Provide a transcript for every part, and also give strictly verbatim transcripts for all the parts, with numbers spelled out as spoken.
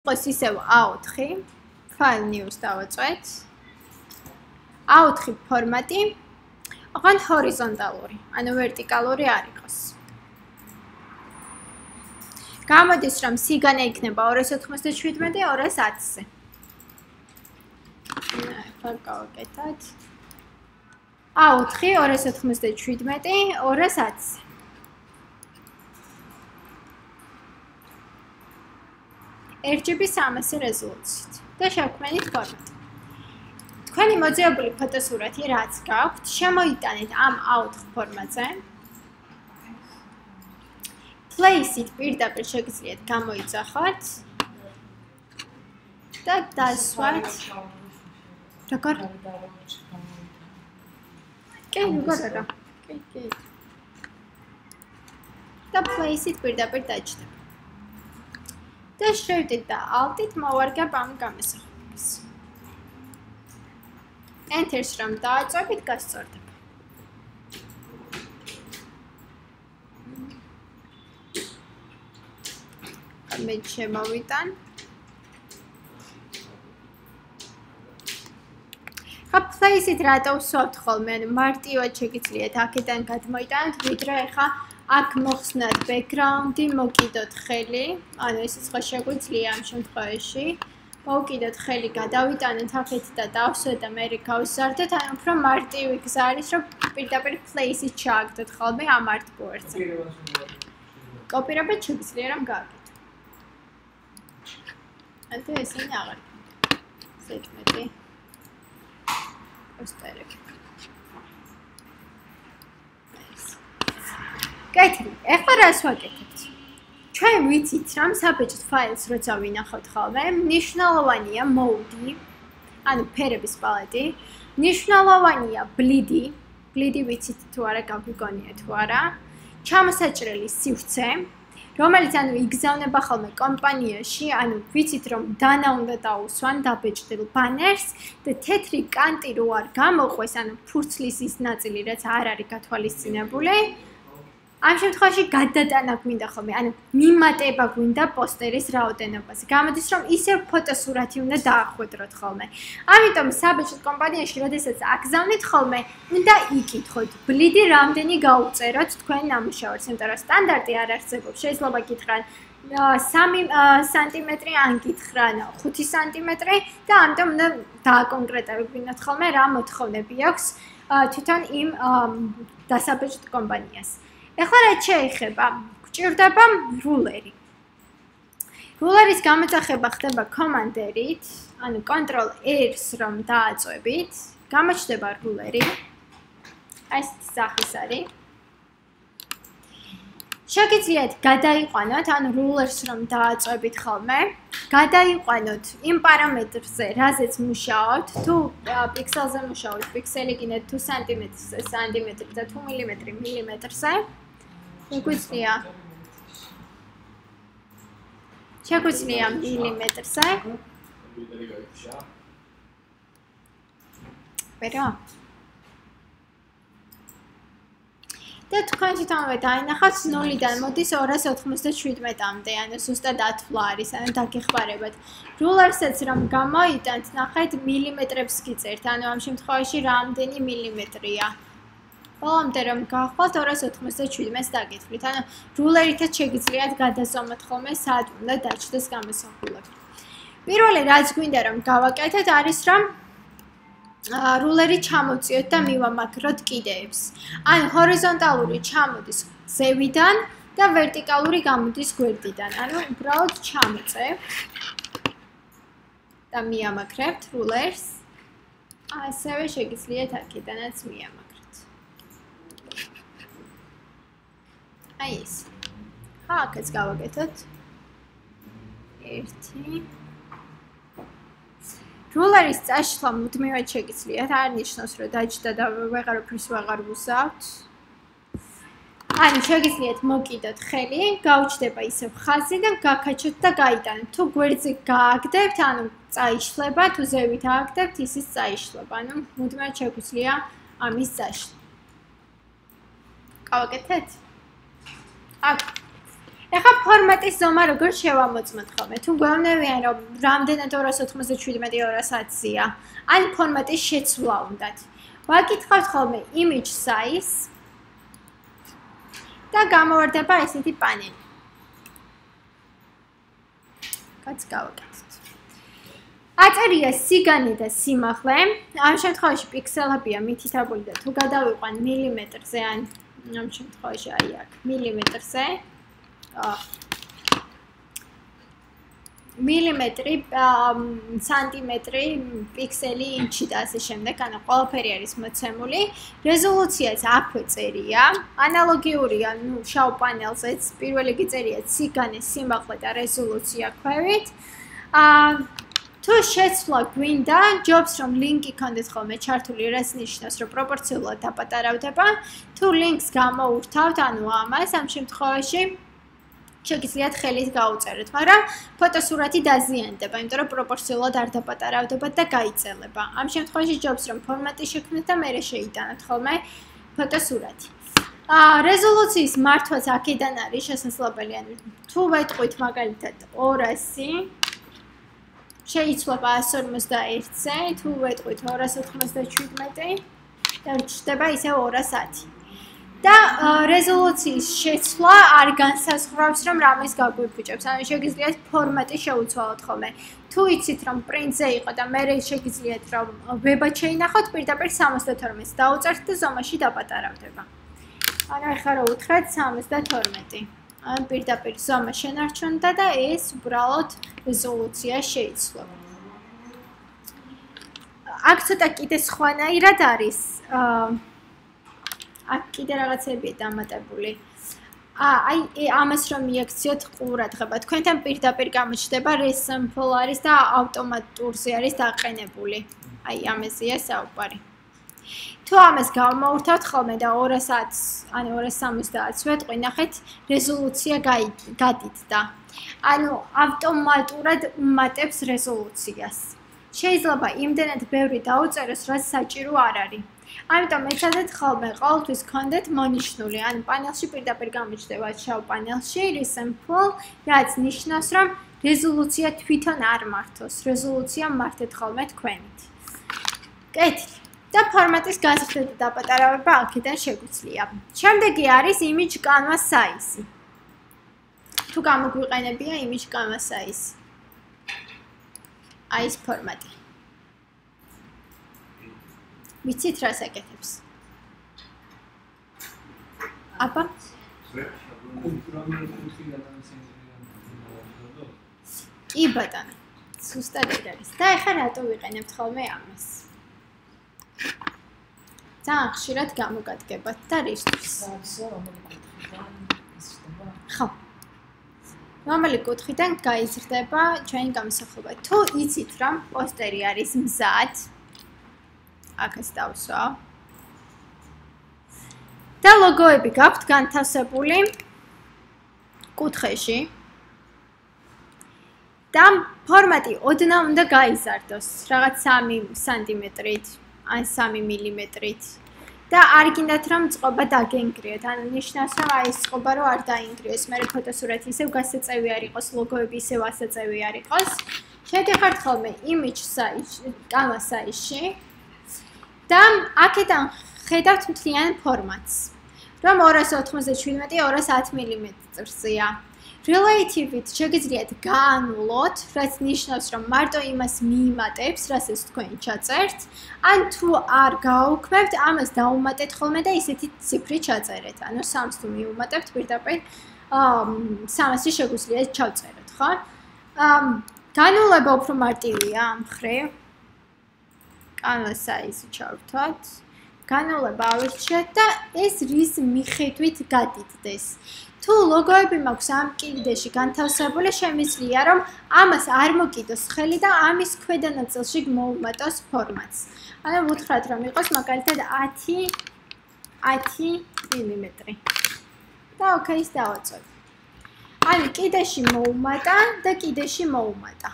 იყოს ისევ A ოთხი, file news დავაწვეთ. A ოთხი ფორმატი, ოღონდ ჰორიზონტალური, ანუ ვერტიკალური არ იყოს. გამოდის, რომ სიგანა იქნება ორას ოთხმოცდაშვიდმეტი, ორას ათზე. ახლა გავაკეთოთ. A ოთხი, ორას ოთხმოცდაშვიდმეტი, ორას ათზე. R G B სამასი რეზოლუციით და შევქმნით ფორმატი. თქვენი მოძიებული ფოტოსურათი რაც გაქვთ, შემოიტანეთ ამ A ოთხ ფორმატზე. Place-ით პირდაპირ შეგიძლიათ გამოიძახოთ და დასვათ. როგორ? კი, როგორ არა? კი, კი. და place-ით პირდაპირ დაჯდეთ. და შევდით და Alt-ით მოვარგებ ამ გამოსახულებას. Enter-ს რომ დააწვევით, გასწორდება. მე შემოვიტან. ხა place-ით რატო ვსვავთ ხოლმე, ანუ მარტივად შეგიძლიათ აქედან გადმოიტანოთ, ვიდრე ხა აქ მოხსნათ background-ი, მოკიდოთ ხელი, ანუ ესეც ხო შეგვიძლია ამ შემთხვევაში. მოვკიდოთ ხელი, გადავიტანოთ აქეთ და დავსვათ და მე გავზარდეთ, ანუ უფრო მარტივი გზა არის, რომ პირდაპირ place-ით ჩააგდოთ ხოლმე ამ არტბორდზე. კოპირება შეგვიძლია რომ გააკეთოთ. ანტე ესენი აღარ. სეტმეტი. პოსტერები. კეთილი, ეხლა რას ვაკეთებთ? ჩვენ ვიცით, რომ საბეჭდ ფაილს როცა ვინახავთ ხოლმე, მნიშვნელოვანია mode-ი, ანუ ფერების პალეტი, მნიშვნელოვანია bleed-ი, bleed-ი ვიცით თუ არა, გაგვიგონია თუ არა, ჩამოსაჭრელი სივრცე, რომელიც ანუ იგზავნება ხოლმე კომპანიაში, ანუ ვიცით რომ დანა უნდა დაუსვან დაბეჭდილ ბანერს და თეთრი კანტი რო არ გამოყვეს, ანუ ფურცლის ის ნაწილი, რაც არ არის გათვალისწინებული, ამ შემთხვევაში გადატანა გვინდა ხოლმე, ანუ მიმატება გვინდა პოსტერის რაოდენობაზე. გამოდის რომ ისევ ფოტოსურათი უნდა დაახვედროთ ხოლმე. ამიტომ საბეჭდ კომპანიაში, როდესაც აგზავნით ხოლმე, უნდა იკითხოთ, bleed-ი რამდენი გაუწეროთ თქვენ ნამუშევარს, იმიტომ რომ სტანდარტი არ არსებობს. შეიძლება გითხრან სამი სანტიმეტრი, ან გითხრან ხუთი სანტიმეტრი და ამიტომ უნდა დააკონკრეტებინოთ ხოლმე რა მოთხოვნები აქვს თვითონ იმ დასაბეჭდ კომპანიას. ეხლა რა შეეხება? გვჭირდება რულერი. რულერის გამოძახება ხდება კომანდერით, ანუ control R-ს რომ დააწვევით, გამოჩნდება რულერი. ეს სახის არის. შეგიძლიათ გადაიყვანოთ, ანუ რულერს რომ დააწვევით ხოლმე, გადაიყვანოთ იმ პარამეტრზე, რაზეც მუშაობთ, თუ პიქსელზე მუშაობთ, პიქსელი გინდათ თუ სანტიმეტრზე, სანტიმეტრი და თუ მილიმეტრი, მილიმეტრზე. შეგვიძლია შეგვიძლია მილიმეტრზე. ვერა. და თქვენ თვითონვე დაინახავთ ნულიდან მოდის ორას ოთხმოცდაშვიდმეტამდე, ანუ ზუსტად ათვლა არის, ანუ დაგეხმარებათ. რულერსაც რომ გამოიტანთ, ნახეთ მილიმეტრებს გიწერთ, ანუ ამ შემთხვევაში რამდენი მილიმეტრია. ბოლომდე რომ გავხვალთ ორას ოთხმოცდაშვიდმეტს დაგეთვლით, ანუ რულერითაც შეგიძლიათ გადაზომოთ ხოლმე სად უნდა დაჭდეს გამოსახულება. პირველი რაც გვინდა რომ გავაკეთოთ არის რომ რულერი ჩამოვწიოთ და მივამაგროთ კიდეებს. ანუ ჰორიზონტალური ჩამოდის ზევიდან და ვერტიკალური გამოდის გვერდიდან. ანუ უბრალოდ ჩამოწევ და მიამაგრებთ რულერს. ასევე შეგიძლიათ აქედანაც მიამაგროთ. აი ეს. ხა აქაც გავაკეთოთ. ერთი რულერის წაშლა მუდმივად შეგიძლიათ, არ ნიშნავს რომ დაჯდა და ვეღარაფერს ვეღარ ვუსავთ. ანუ შეგიძლიათ მოკიდოთ ხელი, გაუჩნდება ისევ ხაზი და გაკაჩოთ და გაიტანოთ. თუ გვერდზე გააგდებთ, ანუ წაიშლება, თუ ზევით ააგდებთ, ისიც წაიშლება. ანუ მუდმივად შეგვიძლია ამის წაშლა. გავაკეთეთ? აქ ეხლა ფორმატის ზომა როგორ შევამოწმოთ ხოლმე? თუ გვეუბნებიან, რომ რამდენად ორას ოცდაშვიდმეტი ორას ათია, ან ფორმატის შეცვლა უნდათ. ვაკითხავთ ხოლმე image size და გამოვარდება ესეთი პანელი. კაც გავაკეთეთ. აწერია სიგანე და სიმაღლე. ამ შემთხვევაში პიქსელებია მითითებული და თუ გადავიყვან მილიმეტრზე ან ამ შემთხვევაში აი აქ მილიმეტრზე მილიმეტრი, სანტიმეტრი, პიქსელი, ინჩი და ასე შემდეგ, ანუ ყველაფერი არის მოცემული. რეზოლუციაც აქვე წერია. ანალოგიურია, ნუ შავ პანელზეც პირველი წერია სიგანე, სიმაღლე და რეზოლუცია ქვევით. აა თუ შეცვლა გვინდა, ჯობს რომ ლინკი გქონდეთ ხოლმე ჩართული, რაც ნიშნავს, რომ პროპორციულად დაპატარავდება. თუ ლინკს გამოურთავთ, ანუ ამას ამ შემთხვევაში შეგიძლიათ ხელით გაუწერეთ, მაგრამ ფოტოსურათი დაზიანდება, იმიტომ რომ პროპორციულად არ დაპატარავდება და გაიწელება. ამ შემთხვევაში ჯობს რომ ფორმატი შექმნათ და მერე შეიტანოთ ხოლმე ფოტოსურათი. აა რეზოლუციის მართვაც აქედან არის შესაძლებელი, ანუ თუ ვეტყვით მაგალითად ორასი შეიცვლება ასი ორმოცდაერთზე, თუ ვეტყვით ორას ოთხმოცდაშვიდმეტი და რჩება ისევ ორას ათი. და რეზოლუციის შეცვლა არ განსაზღვრავს, რომ რამეს გაგვიფუჭებს. ანუ შეგიძლიათ ფორმატი შეუცვალოთ ხოლმე. თუ იცით, რომ პრინტზე იყო და მერე შეგიძლიათ, რომ ვებად შეინახოთ, პირდაპირ სამოცდათორმეტს დაუწერთ და ზომაში დაპატარავდება. ანუ ახლა რა უთხრეთ სამოცდათორმეტი. ანუ პირდაპირ ზომა შენარჩუნდა და ეს უბრალოდ რეზოლუცია შეიცვლება. აქ ცოტა კიდე სხვანაირად არის აა აქ კიდე რაღაცებია დამატებული. აი ამას რომ მიაქციოთ ყურადღება. თქვენთან პირდაპირ გამოჩნდება resample არის და ავტომატურზე არის დაყენებული. აი ამაზეა საუბარი. თუ ამას გამოვურთავთ ხოლმე და ორას ათს, ანუ ორას სამოცდაათს ვეტყვი, ნახეთ, რეზოლუცია გადიდდა. ანუ ავტომატურად უმატებს რეზოლუციას. შეიძლება იმდენად ბევრი დაუწეროს, რაც საჭირო არ არის. ამიტომ ეცადეთ ხოლმე ყოველთვის გქონდეთ მონიშნული, ანუ პანელში პირდაპირ გამოჩნდება შავ პანელში resample, რაც ნიშნავს, რომ რეზოლუცია თვითონ არ მართოს, რეზოლუცია მართეთ ხოლმე თქვენით. კეთილი. და ფორმატის გაზრდა და დაპატარავება აქედან შეგვიძლია. შემდეგი არის image canvas size. თუ გამოგვიყენებია image canvas size. აი ეს ფორმატი. ვიცით რას აკეთებს? აბა? კი ბატონო. ზუსტად ეგ არის. და ეხლა რატო ვიყენებთ ხოლმე ამას? ძალიან ხშირად გამოგადგებათ და რისთვის? ხო. რომელი კუთხიდან გაიზრდება ჩვენი გამოსახულება? თუ იცით რომ პოსტერი არის მზად, აქაც დავსვა. და ლოგოები გაქვთ განთავსებული კუთხეში. და ფორმატი ოდნავ უნდა გაიზარდოს, რაღაც სამი სანტიმეტრით, ან სამი მილიმეტრით. და არ გინდათ რომ წყობა დაგენგრიოთ, ანუ ნიშნავს რომ აი ეს წყობა რო არ დაინგრიოს, მე ფოტოსურათი ისევ გასაწევი არ იყოს, ლოგოები ისევ ასაწევი არ იყოს. შედიხართ ხოლმე image size, canvas size-ში. და აქედან ხედავთ მთლიან ფორმატს. რომ ორას ოთხმოცდაშვიდმეტი ორას ათი მილიმეტრზეა. Relative-ით შეგიძლიათ გაანულოთ, რაც ნიშნავს, რომ მარტო იმას მიიმატებს, რასაც თქვენ ჩაწერთ, ან თუ არ გააუქმებთ, ამას დაუმატეთ ხოლმე და ისეთი ციფრი ჩაწერეთ. ანუ სამს თუ მიუმატებთ, პირდაპირ სამასი შეგვიძლიათ ჩავწეროთ, ხო? განულება უფრო მარტივია ამ მხრივ. canvas size-ი ჩავრთვათ. განულება ავირჩიეთ და ეს რის მიხედვით გადიდდეს. თუ ლოგოები მაქვს ამ კიდეში განთავსებული, შემიძლია რომ ამას არ მოკიდოს ხელი და ამის ქვედა ნაწილში მოუმატოს ფორმატს. ანუ ვუთხრათ რომ იყოს მაგალითად ათი ათი მილიმეტრი. და ოკეის დავაწვევ. ანუ კიდეში მოუმატა და კიდეში მოუმატა.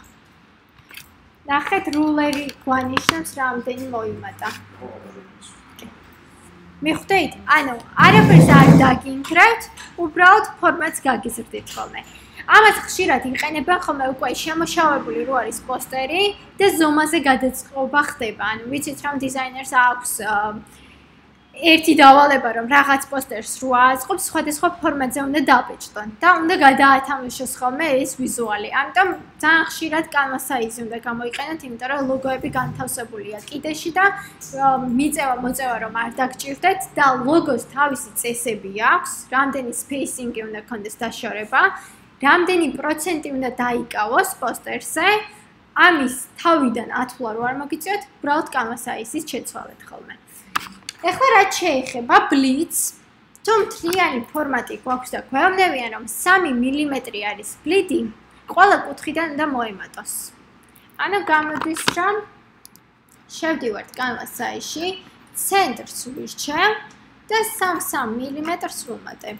ნახეთ რულერი გვანიშნებს რამდენი მოიმატა. მიხვდით? ანუ არაფერს არ დაგინგრევთ, უბრალოდ ფორმატს გაგიზრდით ხოლმე. ამას ხშირად იყენებენ ხოლმე უკვე შემოშავებული რო არის პოსტერი და ზომაზე გადაწყობა ხდება. ანუ ვიცით რომ დიზაინერს აქვს ერთი დავალება რომ რაღაც პოსტერს რო აწყობს, სხვადასხვა ფორმატზე უნდა დაბეჭდონ და უნდა გადაათამაშოს ხოლმე ეს ვიზუალი. ამიტომ ძალიან ხშირად Canva size უნდა გამოიყენოთ, იმიტომ რომ ლოგოები განთავსებულია კიდეში და მიწევა მოწევა რომ არ დაგჭირდეთ და ლოგოს თავისი წესები აქვს, რამდენი spacing-ი უნდა ქონდეს დაშორება, რამდენი პროცენტი უნდა დაიკავოს პოსტერზე. ამის თავიდან ათვლა რო არ მოგიწევთ, უბრალოდ Canva size-ის შეცვალეთ ხოლმე. ეხლა რაც შეეხება Blitz, თუ მთლიანი ფორმატი გვაქვს და გვეუბნებიან რომ სამი მილიმეტრი არის ბლიტი, ყველა კუთხიდან უნდა მოემატოს. ანუ გამოდის რომ შევდივართ Canva size-ში, ცენტრს ვირჩევ და სამ მილიმეტრს ვუმატებ.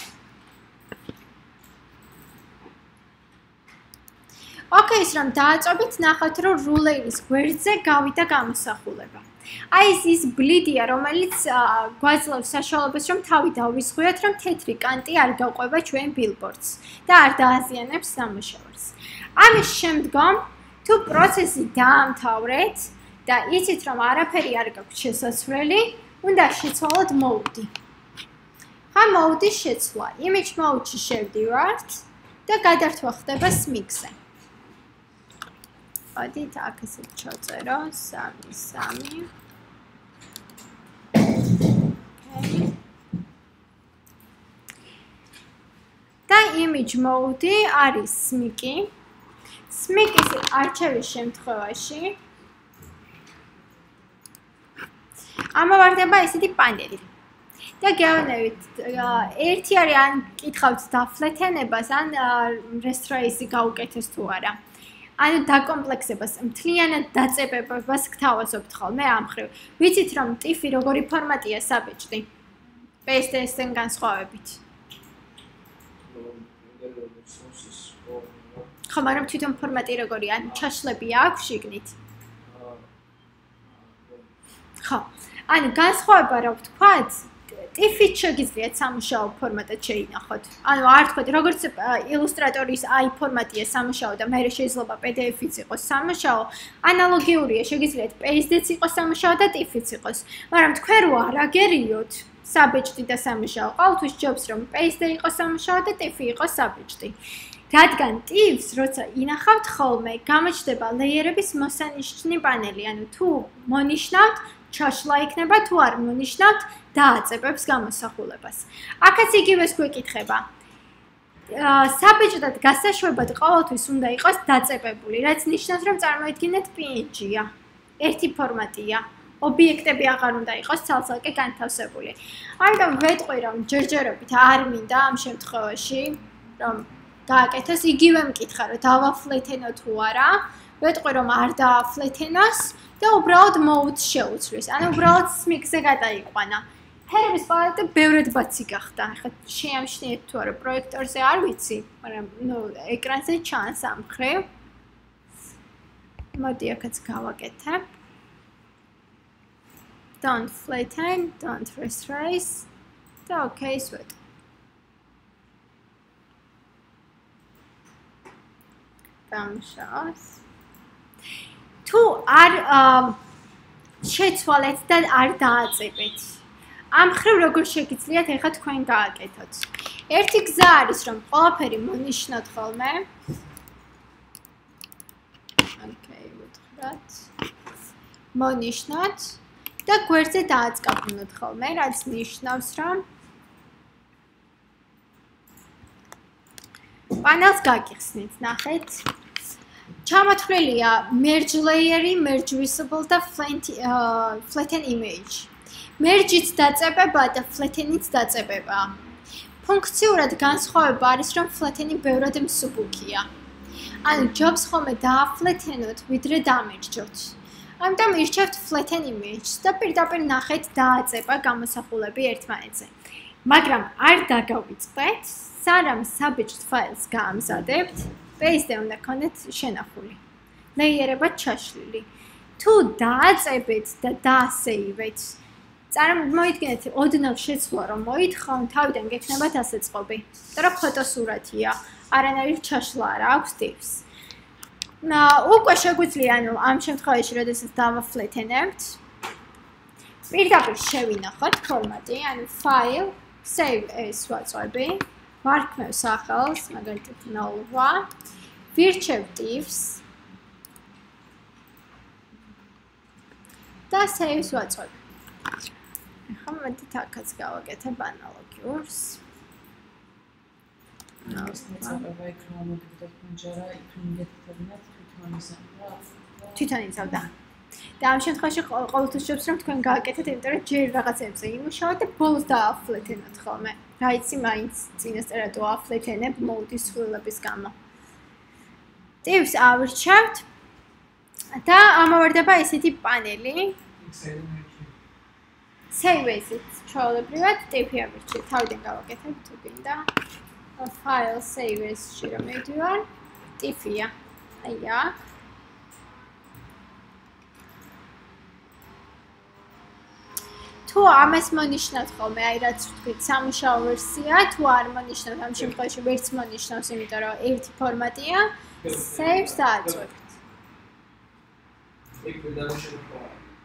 ოკეის რომ დააწობით, ნახავთ რომ რულერის გვერდზე გავიდა გამოსახულება. აი ეს ის ბლიდია, რომელიც გვაძლევს საშუალებას რომ თავი დავისხვიოთ, რომ თეთრი კანტი არ გავყვება ჩვენ ბილბორდს და არ დააზიანებს სამუშაოს. ამის შემდგომ თუ პროცესი დაამთავრეთ და იცით რომ არაფერი არ გაქვთ შესასვლელი, უნდა შეცვალოთ mode. ხა mode-ის შეცვლა. image mode-ში შევდივართ და გადართვა ხდება smix-ზე. Adit akasib chodzero, sami, sami. Okay. Da image mode არის smiki. Smiki-ის არჩევის შემთხვევაში ამოვარდება ესეთი პანელი. და გეუბნებით, ერთი არის ან კითხავთ დაფლეთენებას, ან restore-ი გაუკეთეს თუ არა. ანუ დაკომპლექსებას, მთლიანად დაწებებას გთავაზობთ ხოლმე ამ მხრივ. ვიცით რომ ტიფი როგორი ფორმატია საბეჭდი? პი ეს დი ეს-დან განსხვავებით. ხო, მაგრამ თვითონ ფორმატი როგორია? ანუ ჩაშლები აქვს შიგნით? ხო. ანუ განსხვავება რა ვთქვათ? ტიფით შეგიძლიათ სამუშაო ფორმატად შეინახოთ. ანუ არ თქვით, როგორც ილუსტრატორის აი ფორმატია სამუშაო და მე შეიძლება პი დი ეფ-იც იყოს სამუშაო, ანალოგიურია, შეგიძლიათ პი ეს დი-ც იყოს სამუშაო და ტიფიც იყოს. მაგრამ თქვენ რო არ აგერიოთ საბეჭდი და სამუშაო, ყოველთვის ჯობს რომ პი ეს დი იყოს სამუშაო და ტიფი იყოს საბეჭდი. რადგან ტიფს, როცა ინახავთ ხოლმე, გამოჩნდება ლეიერების მოსანიშნი პანელი, ანუ თუ მონიშნავთ ჩაშლა იქნება თუ არ მონიშნავთ დააწებებს გამოსახულებას. აქაც იგივეს გვეკითხება. საბეჭდად გასაშვებად ყოველთვის უნდა იყოს დაწებებული, რაც ნიშნავს რომ წარმოიდგინეთ პი εν ჯი-ია. ერთი ფორმატია. ობიექტები აღარ უნდა იყოს ცალ-ცალკე განთავსებული. ამიტომ ვეტყვი რომ ჯერჯერობით არ მინდა ამ შემთხვევაში რომ გააკეთოს იგივე მკითხა რომ დავაფლეთენო თუ არა. ვეტყვი რომ არ დააფლეთენოს და უბრალოდ mode შეუცვლის. ანუ უბრალოდ smix-ზე გადაიყვანა. ფერების პალეტა ბევრად ბაცი გახდა. ახლა შეამჩნიეთ თუ არა პროექტორზე არ ვიცი, მაგრამ ნუ ეკრანზე ჩანს ამ მხრივ. მოდი აქაც გავაკეთებ. Don't flatten, don't restrace. და okay-ს ვეტყვი. გამშავს. თუ არ შეცვალეთ და არ დააწებეთ. ამ ხრივ როგორ შეგიძლიათ ეხლა თქვენ გააკეთოთ. ერთი გზა არის რომ ყველაფერი მონიშნოთ ხოლმე. Okay, ვუთხრათ. მონიშნოთ და გვერდზე დააწყაბნოთ ხოლმე, რაც ნიშნავს რომ პანელს გაგიხსნით, ნახეთ. ჩამოთვლილია merge layer-ი, merge visible და flatten image. merge-იც დაწებება და flatten-იც დაწებება. ფუნქციურად განსხვავება არის რომ flatten-ი ბევრად მსუბუქია. ანუ ჯობს ხოლმე დააფლეთენოთ, ვიდრე დამერჯოთ. ამიტომ ირჩევთ flatten image და პირდაპირ ნახეთ დააწება გამოსახულები ერთმანეთზე. მაგრამ არ დაგავიწყდეთ, სანამ საბეჭდ ფაილს გაამზადებთ, პი ეს დი უნდა გქონდეთ შენახული. ლეიერებად ჩაშლილი. თუ დააწებეთ და დაასეივეთ, წარმოიდგინეთ, ოდნავ შეცვლა რომ მოითხოვ, თავიდან გექნებათ ასე წყობი. და რა ფოტოსურათია, არანაირი ჩაშლა არ აქვს ტიპს. უკვე შეგვიძლია, ანუ ამ შემთხვევაში, როდესაც დავაფლეთენებთ, პირდაპირ შევინახოთ ფორმატი, ანუ file, save as ვაწვევი, ვარქმევ სახელს, მაგალითად ნოლვა, ვირჩევ ტიპს და save-ს ვაწვევი. ახლა მოდით აქაც გავაკეთებ ანალოგიურს. თვითონ იცავდა. და ამ შემთხვევაში ყოველთვის შევს რომ თქვენ გააკეთეთ, იმიტომ რომ ჯერ რაღაცებზე იმუშავოთ და ბოლოს დააფლეთენოთ ხოლმე. რა იცი, მაინც წინასწარ დააფლეთენებ მოუდის ცვლილების გამო. ტიპს ავირჩევთ და ამოვარდება ესეთი პანელი. Save as-ით ჩვეულებრივად ტიპი ავირჩევ. თავიდან გავაკეთებ თუ გინდა. File save as-ში რომ მივდივარ, ტიპია. აი აქ. თუ ამას მონიშნავთ ხოლმე, აი რაც ვთქვით, სამუშაო ვერსია, თუ არ მონიშნავთ, ამ შემთხვევაში ვერც მონიშნავს, იმიტომ რომ ერთი ფორმატია, save-ს დააწვევთ. იქ დავაშევთ.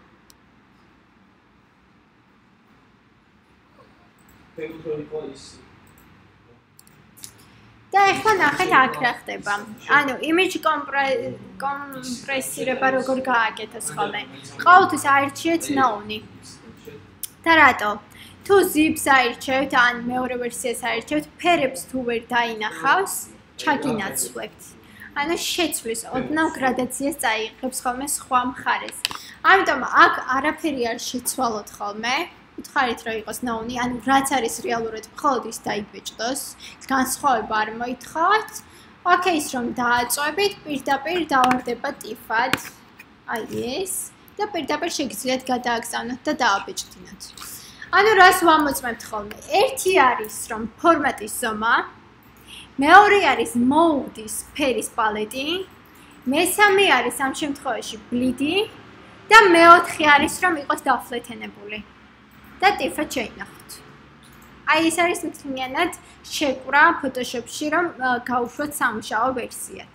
და ახლა ნახეთ აქ რა ხდება. ანუ image კომპრესირება როგორ გააკეთოს ხოლმე. ყოველთვის აირჩიეთ ნოუნი. და რატო? თუ zips აირჩევთ, ან მეორე ვერსიას აირჩევთ, ფერებს თუ ვერ დაინახავს, ჩაგინაცვლებთ. ანუ შეცვლის, ოდნავ გრადაციას წაიღებს ხოლმე სხვა მხარეს. ამიტომ აქ არაფერი არ შეცვალოთ ხოლმე. უთხარით რომ იყოს ნოუნი, ანუ რაც არის რეალურად მხოლოდ ის დაიბეჭდოს, განსხვავება არ მოითხოვთ. ოკეის რომ დააწვევით, პირდაპირ დავარდება ტიფად. აი ეს და პირდაპირ შეგიძლიათ გადააგზავნოთ და დააბეჭდინოთ. ანუ რას ვამოწმებთ ხოლმე? ერთი არის რომ ფორმატის ზომა, მეორე არის მოუდის ფერის პალეტი, მესამე არის ამ შემთხვევაში ბლიდი და მეოთხე არის რომ იყოს დაფლეთენებული. და ტიფად შეინახოთ. აი ეს არის მთლიანად შეკვრა Photoshop-ში, რომ გავუშვოთ სამუშაო ვერსიად.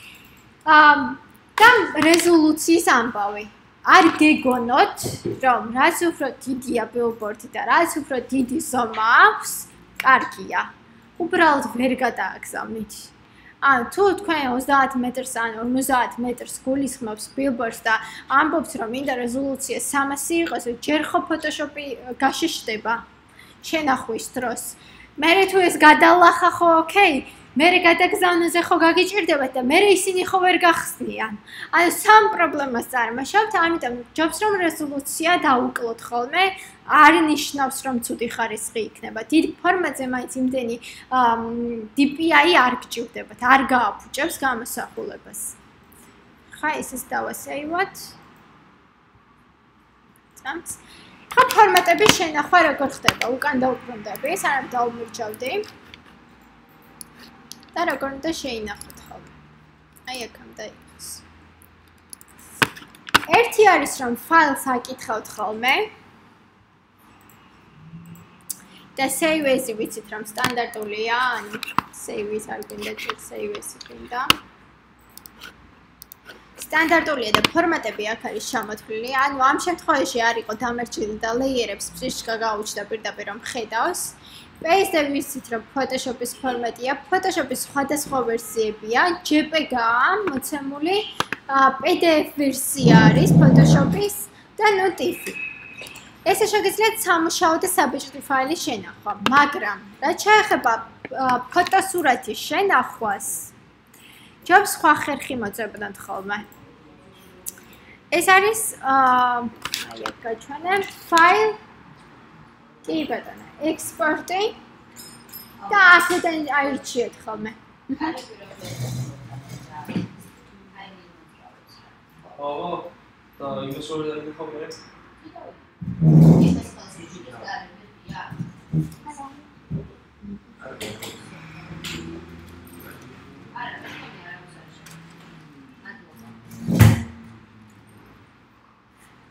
და რეზოლუციის ამბავი. არ გეგონოთ, რომ რაც უფრო დიდია billboard და რაც უფრო დიდი ზომა აქვს, კარგია. უბრალოდ ვერ გადააგზავნით. ან თუ თქვენ ოცდაათ მეტრს ან ორმოცდაათ მეტრს გულისხმობს billboards და ამბობს რომ მინდა რეზოლუცია სამასი იყოს, ჯერ ხო Photoshop-ი გაშიშდება შენახვის დროს. მერე თუ ეს გადალახა ხო ოკეი, მერე გადაგზავნაზე ხო გაგიჭირდებათ და მერე ისინი ხო ვერ გახსნიან. ანუ სამ პრობლემას წარმოშობთ, ამიტომ ჯობს რომ რეზოლუცია დაუკლოთ ხოლმე, არ ნიშნავს რომ ცუდი ხარისხი იქნება. დიდ ფორმატზე მაინც იმდენი დი პი აი არ გჭირდებათ, არ გააფუჭებს გამოსახულებას. ხა ისიც დავასეივოთ. წამს. ხა ფორმატების შენახვა როგორ ხდება? უკან დავუბრუნდები, სანამ დავუმირჩევდი. და როგორ უნდა შეინახოთ ხოლმე. აი აქამდე იყოს. ერთი არის რომ ფაილს აკითხავთ ხოლმე. და save as-ი ვიცით რომ სტანდარტულია, ანუ save-ის არ გინდა, save as-ი გინდა. სტანდარტულია და ფორმატები აქ არის ჩამოთვლილი. ანუ ამ შემთხვევაში არ იყო დამერჩილი და layer-ებს ფსიშკა გაუჩნდა პირდაპირ რომ ხედავს. Paste ვიცით რომ Photoshop-ის ფორმატია, Photoshop-ის სხვადასხვა ვერსიებია, ჯე პი ჯი-აა მოცემული, პი დი ეფ ვერსია არის Photoshop-ის და ნუ ტიფი. ესე შეგიძლიათ სამუშაო და საბეჭდი ფაილის შენახვა, მაგრამ რაც შეეხება ფოტოსურათის შენახვას, ჯობს სხვა ხერხი მოწებდათ ხოლმე. ეს არის აი აქ გაჩვენებ file კი ბატონო, export-ი და აქედან აირჩიეთ ხოლმე. აა და იმას ვერ დაგიხმარე.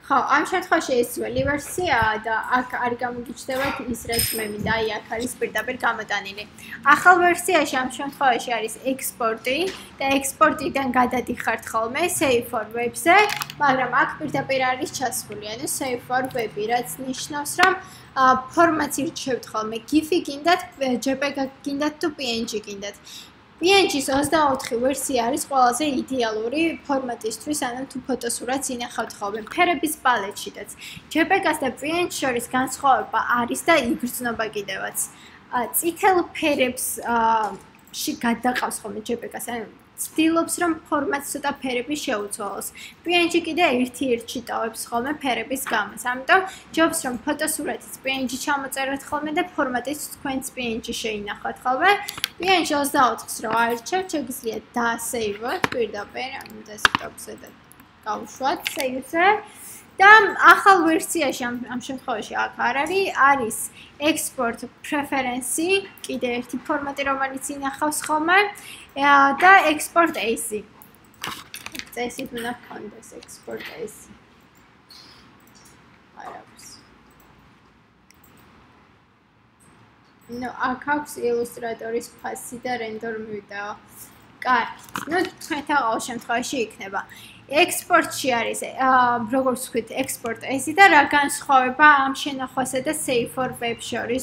ხო, ამ შემთხვევაში ეს ძველი ვერსიაა და აქ არ გამოგიჩნდებათ ის რაც მე მინდა, აი აქ არის პირდაპირ გამოტანილი. ახალ ვერსიაში ამ შემთხვევაში არის ექსპორტი და ექსპორტიდან გადადიხართ ხოლმე save for web-ზე, მაგრამ აქ პირდაპირ არის ჩასული, ანუ save for web-ი, რაც ნიშნავს, რომ ფორმატს ირჩევთ ხოლმე gif-ი გინდათ, jpeg გინდათ თუ png გინდათ. png-ის ოცდაოთხი ვერსია არის ყველაზე იდეალური ფორმატისთვის, ანუ თუ ფოტოსურათს ინახავთ ხოლმე ფერების პალეტშიდაც. jpeg-ას და png-ს შორის განსხვავება არის და იგრძნობა კიდევაც. წითელ ფერებს ში გადაყავს ხოლმე jpeg-ას, ანუ ცდილობს რომ ფორმატს ცოტა ფერები შეუცვალოს. png კიდე ერთ-ერთი ტოვებს ხოლმე ფერების გამოს. ამიტომ ჯობს რომ ფოტოსურათიც png ჩამოწეროთ ხოლმე და ფორმატიც თქვენც png შეინახოთ ხოლმე. png ოცდაოთხს რო აირჩევთ, შეგიძლიათ დაასეივოთ პირდაპირ ამ დესკტოპზე და გავუშვათ save-ზე. და ახალ ვერსიაში ამ ამ შემთხვევაში აქ არ არის, არის export preference, კიდე ერთი ფორმატი რომელიც ინახავს ხოლმე და export as. წესით უნდა გქონდეს export as. არის. ნუ აქ აქვს illustrator-ის ფასი და render მივიდაო. კარგი. ნუ თქვენთან ყოველ შემთხვევაში იქნება. Export-ში არის, როგორც ვთქვით, export as-ი და რა განსხვავება ამ შენახვასა და save for web შორის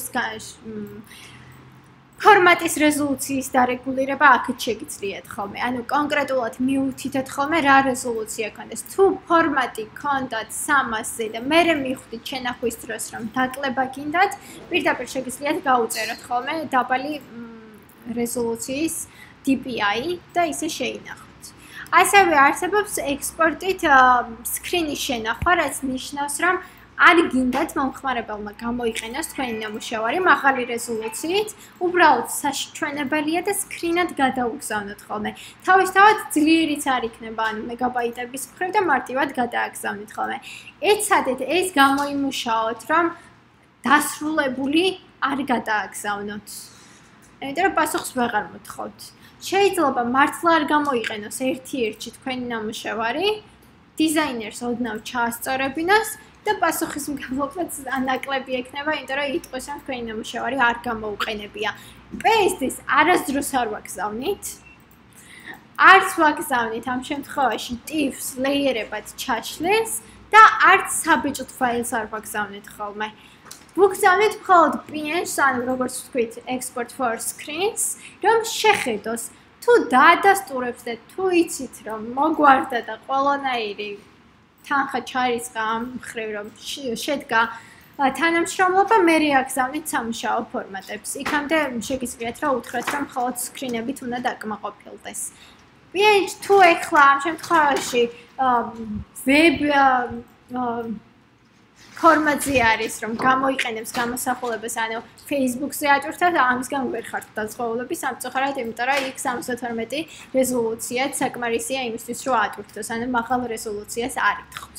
ფორმატის რეზოლუციის დარეგულირება აქეთ შეგიძლიათ ხოლმე. ანუ კონკრეტულად მიუთითეთ ხოლმე რა რეზოლუცია გქონდეს. თუ ფორმატი გქონდათ სამასზე და მერე მიხვდით შენახვის დროს რომ დაკლება გინდათ, პირდაპირ შეგიძლიათ გაუწეროთ ხოლმე დაბალი რეზოლუციის D P I და ისე შეინახოთ. ასევე არსებობს ექსპორტით სკრინის შენახვა, რაც ნიშნავს, რომ არ გინდათ მომხმარებელმა გამოიყენოს თქვენი ნამუშევარი მაღალი რეზოლუციით, უბრალოდ საშუალებელია და სკრინად გადაუგზავნოთ ხოლმე. თავისთავად ძლიერიც არ იქნება, ანუ მეგაბაიტების მხრივ და მარტივად გადააგზავნით ხოლმე. ეცადეთ ეს გამოიმუშაოთ, რომ დასრულებული არ გადააგზავნოთ. იმიტომ რომ პასუხს ვეღარ მოთხოვთ. შეიძლება მართლა არ გამოიყენოს ერთ-ერთი თქვენი ნამუშევარი, დიზაინერს ოდნავ ჩაასწორებინოს და პასუხისმგებლობაც ანაკლები ექნება, იმიტომ რომ იტყვის, რომ თქვენი ნამუშევარი არ გამოუყენებია. P S D-ს არასდროს არ ვაგზავნით. არც ვაგზავნით ამ შემთხვევაში TIFF-ს ლეიერებად ჩაშლეს და არც საბეჭდ ფაილს არ ვაგზავნით ხოლმე. ვუგზავნით მხოლოდ P N G-ს, ანუ როგორც ვთქვით, export for screens, რომ შეხედოს თუ დაადასტურებს და თუ იცით რომ მოგვარდა და ყველანაირი თანხა ჩარიცხა ამ მხრივ რომ შედგა თანამშრომლობა, მე რეაგზავნით სამუშაო ფორმატებს. იქამდე შეგიძლიათ რა უთხრათ რომ მხოლოდ სკრინებით უნდა დაკმაყოფილდეს. P N G თუ ეხლა ამ შემთხვევაში web ფორმატზე არის რომ გამოიყენებს გამოსახულებას, ანუ Facebook-ზე აჭურთათ, ამისგან ვერ ხართ დაზღვეულები სამწუხაროდ, იმიტომ რომ იქ სამოცდათორმეტი რეზოლუციაც საკმარისია იმისთვის, რომ აჭურთოს, ანუ მაღალ რეზოლუციას არ ითხოვს.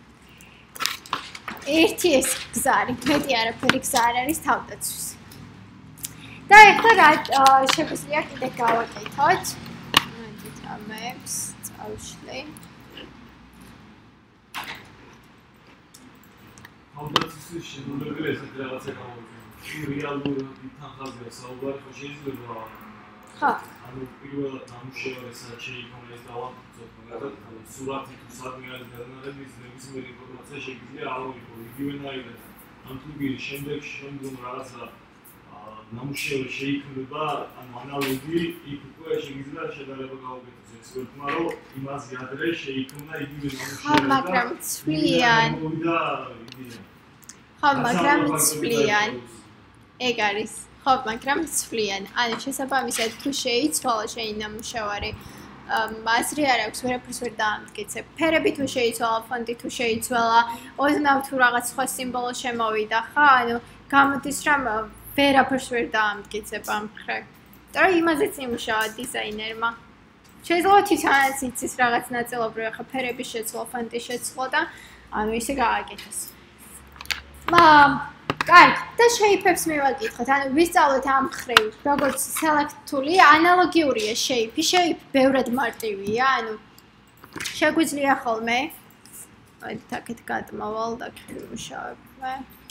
ერთი ეს გზა არის, მეტი არაფერი გზა არ არის თავდაცვის. და ეხლა რა შეგვიძლია კიდე გავაკეთოთ? მოდით ამებს წავშლი. თავდაცვის შენობები ესეთ რაღაცა გამოვიდა. რეალურ თანხაზეა საუბარი, ხო შეიძლება ხო. ანუ პირველად ნამუშევარის შეიქმნეს დავამტკიცოთ, მაგრამ სურათი თუ სადმე არის გადანახების ნებისმიერი ინფორმაცია შეიძლება ავიღო იგივენაირად. ამ თვით შემდეგში შემდგომ რაღაცა ნამუშევარი შეიქმნება, ანუ ანალოგი იქ უკვე შეიძლება შედარება გავაკეთოს ექსპერტმა, რომ იმაზე ადრე შეიქმნა იგივე ნამუშევარი. ხო, მაგრამ ცვლიან. ხო, მაგრამ ცვლიან. ეგ არის. ხო, მაგრამ ცვლიან. ანუ შესაბამისად თუ შეიცვალა შენი ნამუშევარი, აზრი არ აქვს, ვერაფერს ვერ დაამტკიცებ. ფერები თუ შეიცვალა, ფონტი თუ შეიცვალა, ოდნავ თუ რაღაც სხვა სიმბოლო შემოვიდა, ხო? ანუ გამოდის რომ ვერაფერს ვერ დაამტკიცებ ამ მხრივ. და იმაზეც იმუშავა დიზაინერმა. შეიძლება თვითონაც იცის რაღაც ნაწილობრივ ახლა ფერების შეცვლა, ფონტის შეცვლა და ანუ ისე გააკეთოს. მაგრამ კარგი, და shape-ებს მივაკითხოთ. ანუ ვისწავლეთ ამ მხრივ, როგორც select tool-ი, ანალოგიურია shape-ი, shape ბევრად მარტივია, ანუ შეგვიძლია ხოლმე მოედით აქეთ გადმოვალ და ვიმუშავებ.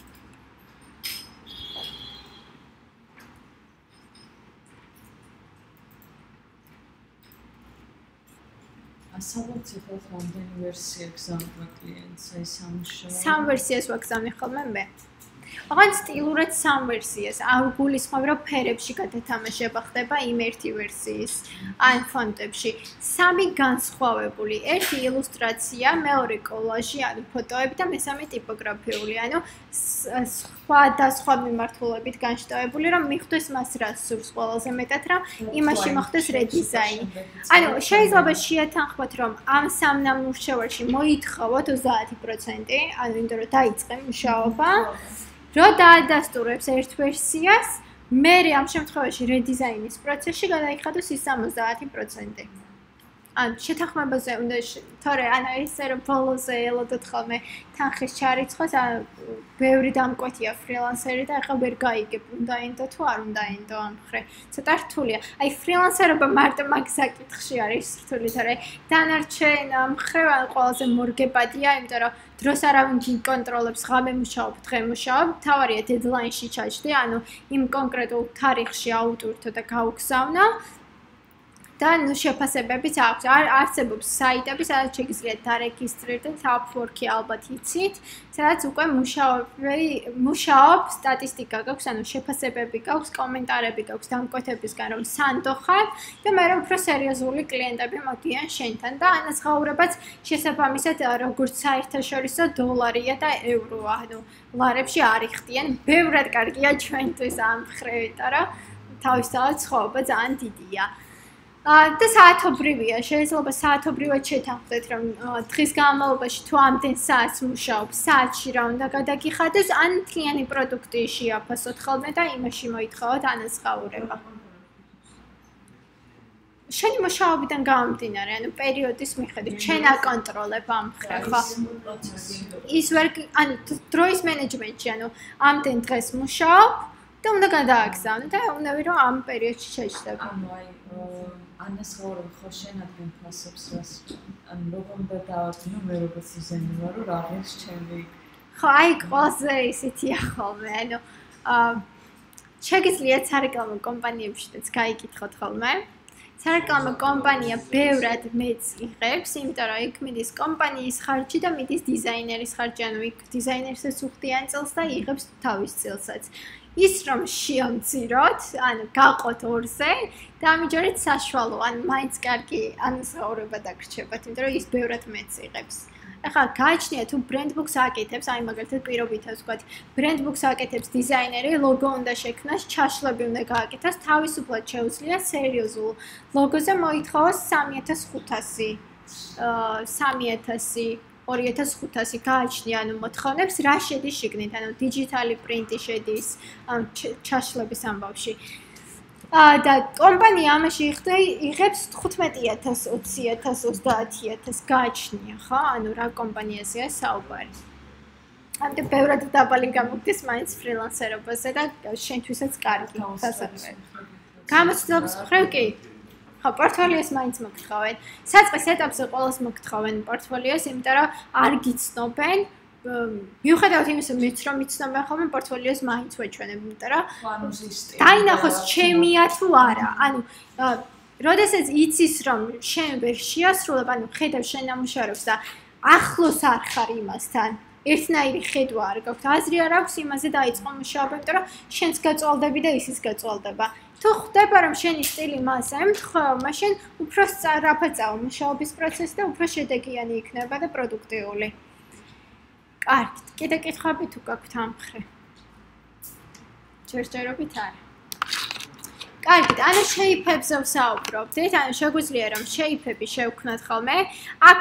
ასაბობ ციფრად რამდენი ვერსია გზავნა კლიენტს, აი სამუშაო. სამ ვერსიას ვაგზავნე ხოლმე მე. აღარ სტილურად სამ ვერსიას, არ გულისხმობ რომ ფერებში გადათამაშება ხდება იმ ერთი ვერსიის ან ფონტებში. სამი განსხვავებული, ერთი ილუსტრაცია, მეორე კოლაჟი, ანუ ფოტოები და მესამე ტიპოგრაფიული, ანუ სხვა და სხვა მიმართულებით განშტოებული, რომ მიხვდეს მას რა სურს ყველაზე მეტად, რომ იმაში მოხდეს რედიზაინი. ანუ შეიძლება შეეთანხმოთ, რომ ამ სამ ნამუშევარში მოითხოვოთ ოცდაათი პროცენტი, ანუ იმიტომ რომ დაიწყე მუშაობა. რო დაადასტურებს ერთ ვერსიას, მე ამ შემთხვევაში რედიზაინის პროცესში გადაიხადოს ის სამოცდაათი პროცენტი. ან შეთანხმებაზე უნდა თორე ანუ ესე რომ ბოლოზე ელოდოთ ხოლმე თანხის ჩარიცხოს, ან ბევრი დამკვეთია ფრილანსერი და ახლა ვერ გაიგებ, უნდა ენდო თუ არ უნდა ენდო ამ ხრი. ცოტა რთულია. აი ფრილანსერობა მარტო მაგ საკითხში არის რთული, თორე დანარჩენ მხრივ ან ყველაზე მორგებადია, იმიტომ რომ დროს არავინ გიკონტროლებს, ღამე მუშაობ, დღე მუშაობ, თავარია დედლაინში ჩაჯდე, ანუ იმ კონკრეტულ თარიღში აუტვირთო და გავგზავნო. და ნუ შეფასებებიც აქვს. არსებობს საიტები, სადაც შეგიძლიათ დარეგისტრირდეთ, Upwork-ი ალბათ იცით, სადაც უკვე მუშაობი, მუშაობ, სტატისტიკა გაქვს, ანუ შეფასებები გაქვს, კომენტარები გაქვს დამკვეთებისგან, რომ სანდო ხარ და მე უფრო სერიოზული კლიენტები მოდიან შენთან და ანაზღაურებაც შესაბამისად როგორც საერთაშორისო დოლარია და ევროა, ანუ ლარებში არ იხდიან. ბევრად კარგია ჩვენთვის ამ მხრივ, იმიტომ რომ თავისთავად ცხოვრება ძალიან დიდია. და საათობრივია, შეიძლება საათობრივად შეთანხმდეთ, რომ დღის განმავლობაში თუ ამდენ საათს მუშაობ, საათში რა უნდა გადაგიხადოს, ან მთლიანი პროდუქტი შეაფასოთ ხოლმე და იმაში მოითხოვოთ ანაზღაურება. შენი მუშაობიდან გამომდინარე, ანუ პერიოდის მიხედვით, შენ აკონტროლებ ამ მხრივ, ხო? ის ვერ, ანუ დროის მენეჯმენტში, ანუ ამდენ დღეს მუშაობ და უნდა გადააგზავნე და უნდა რომ ამ პერიოდში შეჯდება. ანუ აი ანაზღაურება ხო შენადგენ ფასებს რას ან როგორ უნდა დავარჩინო მე როგორც დიზაინერი ვარ რა არის ჩემი ხო აი ყველაზე ისეთია ხოლმე ანუ შეგიძლიათ სარეკლამო კომპანიებშიც გაიკითხოთ ხოლმე სარეკლამო კომპანია ბევრად მეც იღებს იმიტომ რომ იქ მიდის კომპანიის ხარჯი და მიდის დიზაინერის ხარჯი ანუ იქ დიზაინერსაც უხდიან წელს და იღებს თავის წელსაც ის რომ შეამციროთ, ანუ გაყოთ ორზე და ამიჯერით საშუალო, ან მაინც კარგი ანაზღაურება დაგრჩებათ, იმიტომ რომ ის ბევრად მეც იღებს. ახლა გააჩნია თუ ბრენდბუქს აკეთებს, აი მაგალითად პირობითად ვთქვათ, ბრენდბუქს აკეთებს დიზაინერი, ლოგო უნდა შექმნას, ჩაშლები უნდა გააკეთოს, თავისუფლად შეუძლია სერიოზულ ლოგოზე მოითხოვოს სამი ათას ხუთასი, სამი ათასი ორი ათას ხუთასი გააჩნია ანუ მოთხოვნებს რა შედის შიგნით ანუ დიჯიტალი პრინტი შედის ჩაშლების ამბავში და კომპანია ამაში იღებს თხუთმეტი ათასი ოცი ათასი ოცდაათი ათასი გააჩნია ხო ანუ რა კომპანიაზეა საუბარი ამიტომ ბევრად დაბალი გამოგდის მაინც ფრილანსერობაზე და შენთვისაც კარგი სასწრაფო გამოცდილების მხრივ კი ხო, პორტფოლიოს მაინც მოგთხოვენ. საწყის ეტაპზე ყველას მოგთხოვენ პორტფოლიოს, იმიტომ რომ არ გიცნობენ. მიუხედავად იმისა, მეც რომ მიცნობენ ხოლმე პორტფოლიოს მაინც ვეჩვენებ, იმიტომ რომ დაინახოს ჩემია თუ არა. ანუ როდესაც იცის რომ შენ ვერ შეასრულებ, ანუ ხედავ შენ ნამუშევრებს და ახლოს არ ხარ იმასთან. ერთნაირი ხედვა არ გაქვს, აზრი არ აქვს იმაზე დაიწყო მუშაობა, იმიტომ რომ შენს გაწვალდები და ისიც გაწვალდება. თუ ხდება რომ შენი სტილი მას ემთხვევა, მაშინ უფრო სწრაფად წავა მუშაობის პროცესი და უფრო შედეგიანი იქნება და პროდუქტიული. კარგით, კიდე კითხვები თუ გაქვთ ამ მხრივ? ჯერჯერობით არა. კარგით, ანუ შეიფებზე ვსაუბრობდით, ანუ შეგვიძლია რომ შეიფები შევქმნათ ხოლმე. აქ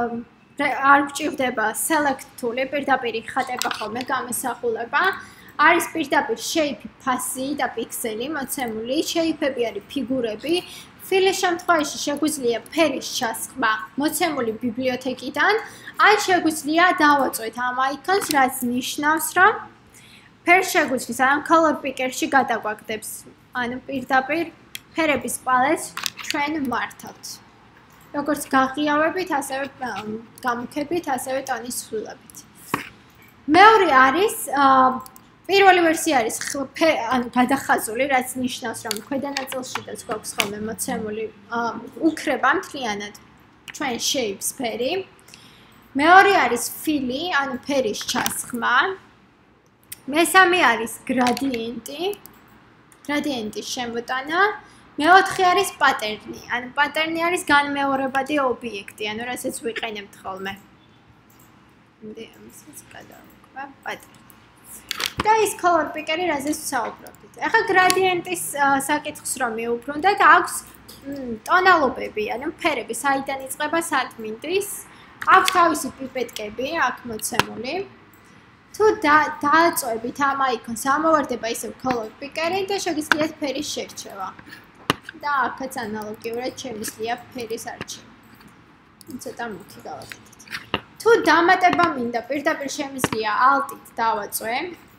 არ გჭირდება select tool-ი, პირდაპირ ხატება ხოლმე გამოსახულება. არის პირდაპირ shape ფასი და პიქსელი მოცემული, shape-ები არის ფიგურები. ფილის შემთხვევაში შეგვიძლია ფერის ჩასხმა მოცემული ბიბლიოთეკიდან, ან შეგვიძლია დავაწვეთ ამ icon-ს, რაც ნიშნავს, რომ ფერს შეგვიძლია ამ color picker-ში გადაგვაგდებს. ანუ პირდაპირ ფერების პალეტს ჩვენ მართავთ. როგორც გაყიავებით, ასევე გამუქებით, ასევე ტონის ცვლილებით. მეორე არის პირველი ვერსია არის ანუ გადახაზული, რაც ნიშნავს, რომ ქვედა ნაწილშიც გვაქვს ხოლმე მოცემული უქრება მთლიანად ჩვენ shapes ფერი. მეორე არის fili, ანუ ფერის ჩასხმა. მესამე არის gradienti, gradientis შემოტანა. მეოთხე არის pattern-ი, ანუ pattern-ი არის განმეორებადი ობიექტი, ანუ რასაც ვიყენებთ ხოლმე. მე ამასაც გადავკვა pattern. და ის color picker-ი, რაზეც ვსაუბრობთ. ახლა gradientis საკითხს რომ მიუბრუნდეთ, აქვს ტონალობები, ანუ ფერები, საიდან იწყება სად მინდის. აქვს თავისი პიპეტკები, აქ მოცემული. თუ დააწვევით ამ აიკონს, ამოვარდება ისევ color picker-ი და შეგიძლიათ ფერის შერჩევა. და აქაც ანალოგიურად შემიძლია ფერის არჩევა. ცოტა მუქი გავაკეთეთ. თუ დამატება მინდა, პირდაპირ შემიძლია alt-ით დავაწვე.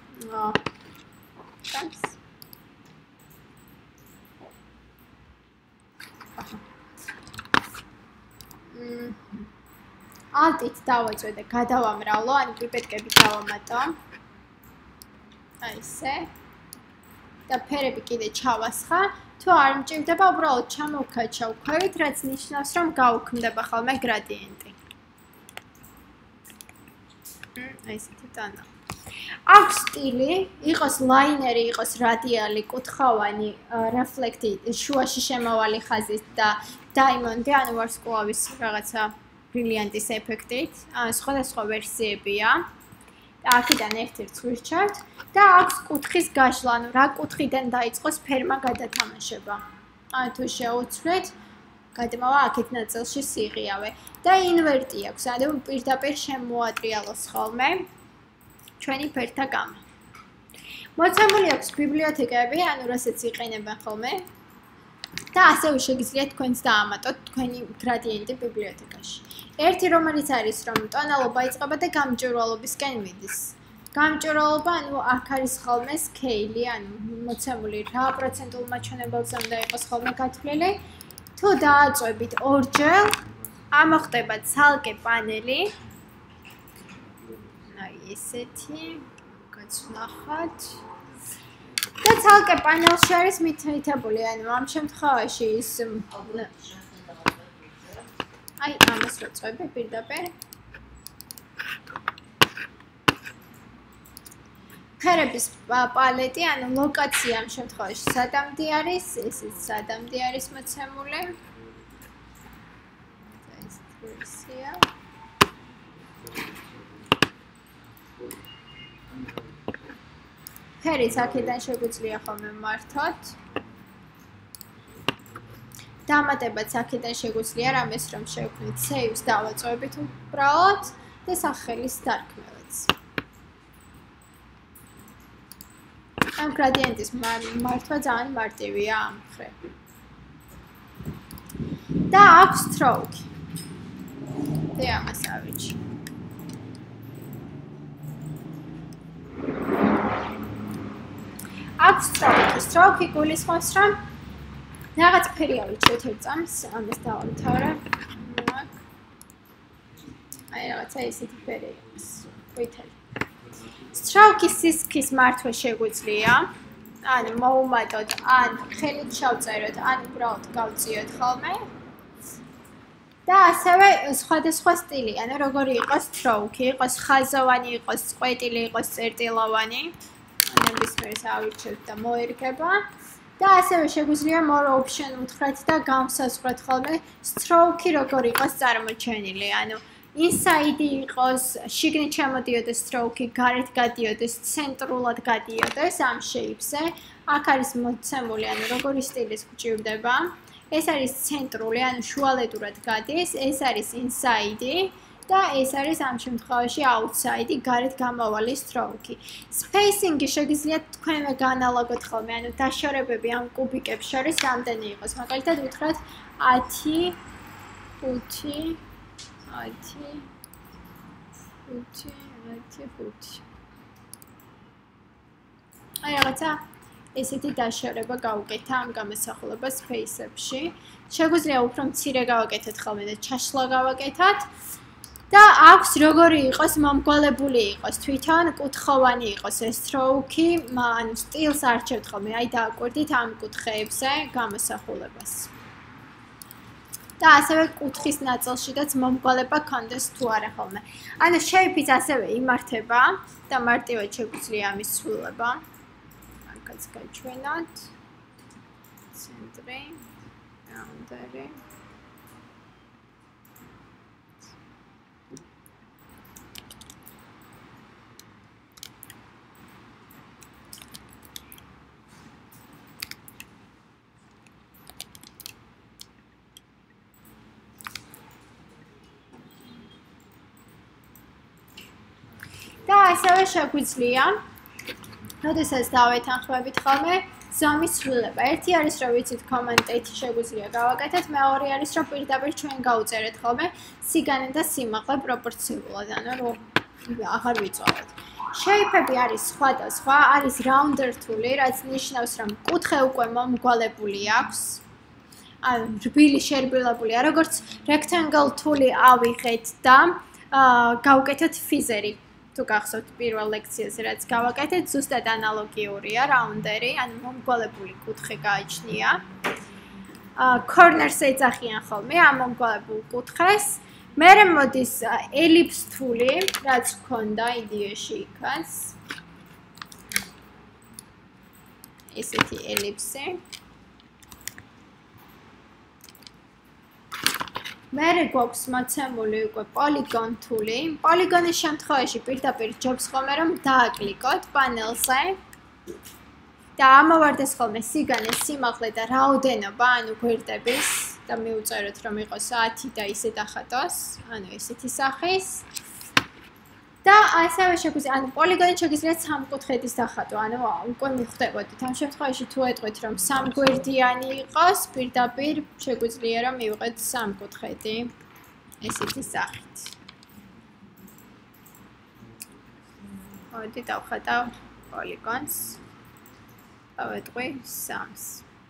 alt-ით დავაწვე და გადავამრავლო, ანუ პიპეტკები დავამატო. აი ესე. და ფერები კიდე ჩავასხა. თუ არ მჭირდება, უბრალოდ ჩამოვქაჩა უქვევით, რაც ნიშნავს, რომ გაუქმდება ხოლმე gradienti. აი ესეთი ტანა. აქვს სტილი, იყოს ლაინერი, იყოს რადიალი, კუთხოვანი, რეფლექტი, შუაში შემავალი ხაზით და დაიმონდი, ანუ ვარსკვლავის რაღაცა ბრილიანტის ეფექტით. სხვადასხვა ვერსიებია. აქედან ერთ-ერთს ვირჩევთ და აქვს კუთხის გაშლა, ანუ რა კუთხიდან დაიწყოს ფერმა გადათამაშება. ანუ თუ შეუცვლით, გადმოვა აქეთ ნაწილში სიღიავე და ინვერტი აქვს, ანუ პირდაპირ შემოატრიალოს ხოლმე ჩვენი ფერთა გამა. მოცემული აქვს ბიბლიოთეკები, ანუ რასაც იყენებენ ხოლმე და ასევე შეგიძლიათ თქვენც დაამატოთ თქვენი gradienti ბიბლიოთეკაში. ერთი რომელიც არის, რომ ტონალობა იწყება და გამჭვირვალობისკენ მიდის. გამჭვირვალობა, ანუ აქ არის ხოლმე scale-ი, ანუ მოცემული რა პროცენტულ მაჩვენებელზე უნდა იყოს ხოლმე გათვლილი. თუ დააწვევით ორჯერ, ამოხდება ცალკე პანელი. აი ესეთი, გაცვნახოთ. და ცალკე პანელში არის მითითებული, ანუ ამ შემთხვევაში ის აი ამას ვაწვევი პირდაპირ. ფერების პალეტი, ანუ ლოკაცია ამ შემთხვევაში სადამდე არის, ესეც სადამდე არის მოცემული. ეს ვერსია. ფერიც აქედან შეგვიძლია ხოლმე მართოთ. დამატებაც აქედან შეგვიძლია რამეს რომ შევქმნით save-ს დავაწვევით უბრალოდ და სახელის დარქმევაც. ამ gradientis მართვა ძალიან მარტივია ამ მხრივ. და აქვს stroke. და ამას ავიჩი. აქვს stroke. stroke გულისხმობს რომ რაღაც ფერი ავიჩეთ ერთ წამს, ამას დავამთავრე. აი რაღაცა ისეთი ფერი აქვს. ვითელი. stroke-ის სისქის მართვა შეგვიძლია. ან მოუმატოთ, ან ხელით შევწეროთ, ან უბრალოდ გავწიოთ ხოლმე. და ასევე სხვადასხვა სტილი, ანუ როგორი იყოს stroke, იყოს ხაზოვანი, იყოს წყვეტილი, იყოს წერტილოვანი. ნებისმიერს ავირჩევთ და მოერგება. და ასევე შეგვიძლია more option უთხრათ და განსაზღვროთ ხოლმე stroke-ი როგორ იყოს წარმოჩენილი, ანუ inside იყოს, შიგნით შემოდიოდეს stroke-ი, გარეთ გადიოდეს, ცენტრულად გადიოდეს ამ shape-ზე. აქ არის მოცემული, ანუ როგორი სტილის გვჭირდება. ეს არის ცენტრული, ანუ შუალედურად გადის, ეს არის inside-ი. და ეს არის ამ შემთხვევაში outside-ი, გარეთ გამავალი stroke-ი. Spacing-ი შეგიძლიათ თქვენვე განალაგოთ ხოლმე, ანუ დაშორებები ამ კუბიკებს შორის რამდენი იყოს. მაგალითად უთხრათ ათი, ხუთი, ათი, ხუთი, ათი, ხუთი. აი რაღაცა ესეთი დაშორება გავუკეთა ამ გამოსახულებას space-ებში. შეგვიძლია უფრო მცირე გავაკეთოთ ხოლმე და ჩაშლა გავაკეთოთ. და აქვს როგორი იყოს მომგვალებული იყოს თვითონ კუთხოვანი იყოს ეს stroke-ი, ანუ სტილს არჩევთ ხოლმე, აი დააკვირდით ამ კუთხეებზე გამოსახულებას. და ასევე კუთხის ნაწილშიდაც მომგვალება კონდეს თუ არა ხოლმე. ანუ shape-იც ასევე იმართება და მარტივად შეგვიძლია ამის ცვლილება. აქაც გაჩვენოთ. ცენტრი, boundary. და ასევე შეგვიძლია, როდესაც დავეთანხმებით ხოლმე, ზომის ცვლილება. ერთი არის, რომ ვიცით command-ით შეგვიძლია გავაკეთოთ, მეორე არის, რომ პირდაპირ ჩვენ გავუწერეთ ხოლმე სიგანე და სიმაღლე პროპორციულად, ანუ რომ აღარ ვიწვალოთ. Shape-ები არის სხვადასხვა, არის rounder tool-ი, რაც ნიშნავს, რომ კუთხე უკვე მომგვალებული აქვს. ანუ რბილი შერბილებულია, როგორც rectangle tool-ი ავიღეთ და გავუკეთოთ ფიზერი. თუ გახსოვთ პირველ ლექციაზე რაც გავაკეთეთ, ზუსტად ანალოგიურია რაუნდერი, ანუ მომგვალებული კუთხე გააჩნია. corners ეძახიან ხოლმე ამ მომგვალებულ კუთხეს. მერე მოდის ellipse tool-ი, რაც გქონდა იდეაში იქაც. ესეთი ellipse. მერე გვაქვს მოცემული უკვე polygon tool-ი. Polygon-ის შემთხვევაში პირდაპირ ჯობს ხოლმე რომ დააკლიკოთ პანელზე და ამოვარდეს ხოლმე სიგანეს სიმაღლე და რაოდენობა, ანუ გვერდების და მივუწეროთ რომ იყოს ათი და ისე დახატოს, ანუ ესეთი სახის. და ასევე შეგვიძლია, ანუ პოლიგონი შეგიძლიათ სამკუთხედის დახატვა, ანუ უკვე მიხვდებოდით. ამ შემთხვევაში თუ ეტყვით რომ სამგვერდიანი იყოს, პირდაპირ შეგვიძლია რომ მივიღეთ სამკუთხედი ესეთი სახით. მოდი დავხატავ პოლიგონს. დავეტყვი სამს.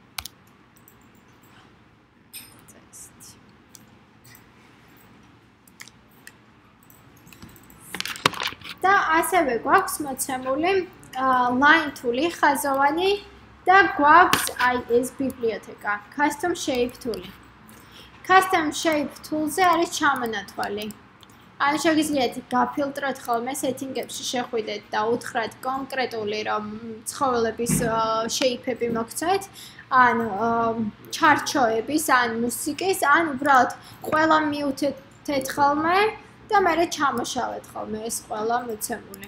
და ასევე გვაქვს მოცემული line tool-ი, ხაზოვანი და გვაქვს აი ეს ბიბლიოთეკა, custom shape tool-ი. Custom shape tool-ზე არის ჩამონათვალი. ანუ შეგიძლიათ გაფილტროთ ხოლმე setting-ებში შეხვიდეთ და უთხრათ კონკრეტული რომ ცხოველების shape-ები მოგცეთ, ან ჩარჩოების, ან მუსიკის, ან უბრალოდ ყველა მიუთეთ ხოლმე და მერე ჩამოშალეთ ხოლმე ეს ყველა მოცემული.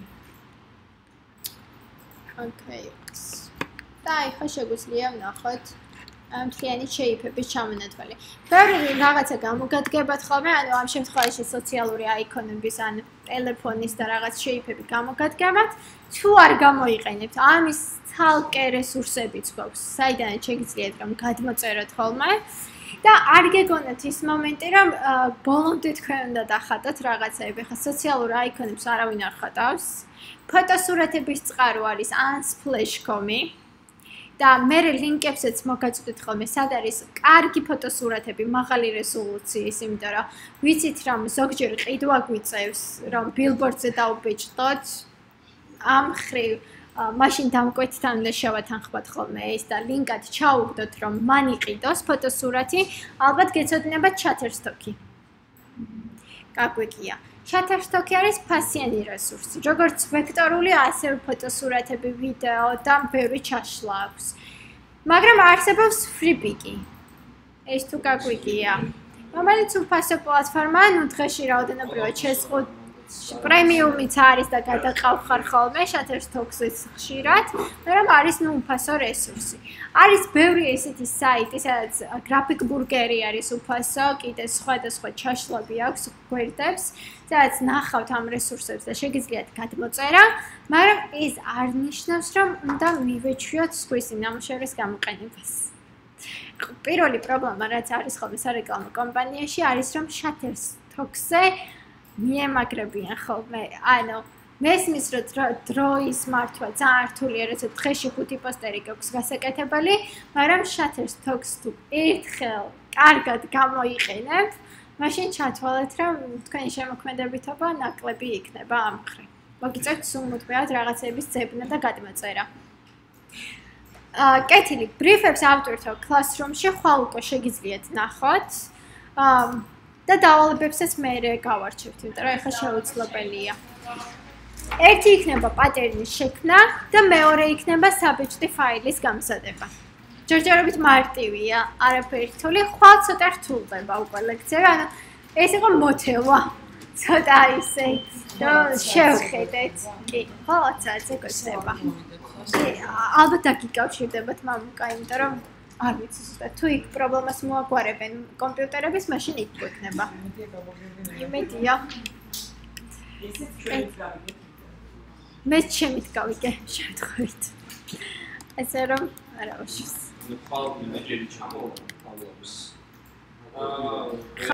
Okay. და ახლა შეგვიძლია ვნახოთ მთლიანი shape-ების ჩამონათვალი. ბევრი რაღაცა გამოგადგებათ ხოლმე, ანუ ამ შემთხვევაში სოციალური აიკონების ან ტელეფონის და რაღაც shape-ები გამოგადგებათ, თუ არ გამოიყენებთ, ამის ცალკე რესურსებიც გვაქვს, საიდანაც შეგიძლიათ რომ გადმოწეროთ ხოლმე. და არ გეგონათ ის მომენტი, რომ ბოლომდე თქვენ უნდა დახატოთ რაღაცები, ხა სოციალურ აიკონებს არავინ არ ხატავს. ფოტოსურათების წყარო არის unsplash.com-ი და მე ლინკებსაც მოგაწვდით ხოლმე, სად არის კარგი ფოტოსურათები, მაღალი რეზოლუციის, იმიტომ რომ ვიცით რომ ზოგჯერ ყიდვა გვიწევს, რომ billboard-ზე დაუბეჭდოთ ამ ხრივ მაშინ დამკვეთთან უნდა შევათანხმოთ ხოლმე ეს და ლინკად ჩაუგდოთ რომ მან იყიდოს ფოტოსურათი, ალბათ გეცოდინებათ Shutterstock-ი. გაგვიგია. Shutterstock-ი არის ფასიანი რესურსი, როგორც ვექტორული, ასევე ფოტოსურათები, ვიდეო და ბევრი ჩაშლა აქვს. მაგრამ არსებობს Freepik-ი. ეს თუ გაგვიგია. რომელიც უფასო პლატფორმაა, ნუ დღეში რაოდენობრივად შეზღუდ პრემიუმიც არის და გადაყავხარ ხოლმე Shutterstock-ს ხშირად, მაგრამ არის ნუ უფასო რესურსი. არის ბევრი ესეთი საიტი, სადაც Graphic Burger-ი არის უფასო, კიდე სხვადასხვა ჩაშლები აქვს გვერდებს, სადაც ნახავთ ამ რესურსებს და შეგიძლიათ გადმოწერა, მაგრამ ეს არ ნიშნავს, რომ უნდა მივეჩვიოთ სხვისი ნამუშევრის გამოყენებას. პირველი პრობლემა, რაც არის ხოლმე სარეკლამო კომპანიაში, არის რომ Shutterstock-ზე მიემაგრებიან ხოლმე, ანუ მესმის რომ დროის მართვა ძალიან რთულია, როცა დღეში ხუთი პოსტერი გაქვს გასაკეთებელი, მაგრამ Shutterstock-ს თუ ერთხელ კარგად გამოიყენებთ, მაშინ ჩათვალეთ, რომ თქვენი შემოქმედებითობა ნაკლები იქნება ამ მხრივ. მოგიწევთ სულ მუდმივად რაღაცების ძებნა და გადმოწერა. აა, კეთილი, ბრიფებს ავტორთა Classroom-ში ხვალ უკვე შეგიძლიათ ნახოთ. აა, და დავალებებსაც მე გავარჩევთ, იმიტომ რომ ეხლა შეუძლებელია. ერთი იქნება პატერნის შექმნა და მეორე იქნება საბეჭდი ფაილის გამზადება. ჯერჯერობით მარტივია, არაფერი რთული, ხვალ ცოტა რთულდება უკვე ლექცია, ანუ ეს იყო მოთელვა. ცოტა ისე შევხედეთ. კი, ხალხაცაზე გეცება. ალბათ დაგიკავშირდებათ მამუკა, იმიტომ რომ არ ვიცი ზუსტად თუ იქ პრობლემას მოაგვარებენ კომპიუტერების, მაშინ იქ გვექნება. იმედია. მე ჩემით გავიგე შემთხვევით. ესე რომ არა ვაშვის. ხალხი მეჯერი ჩამოვალ.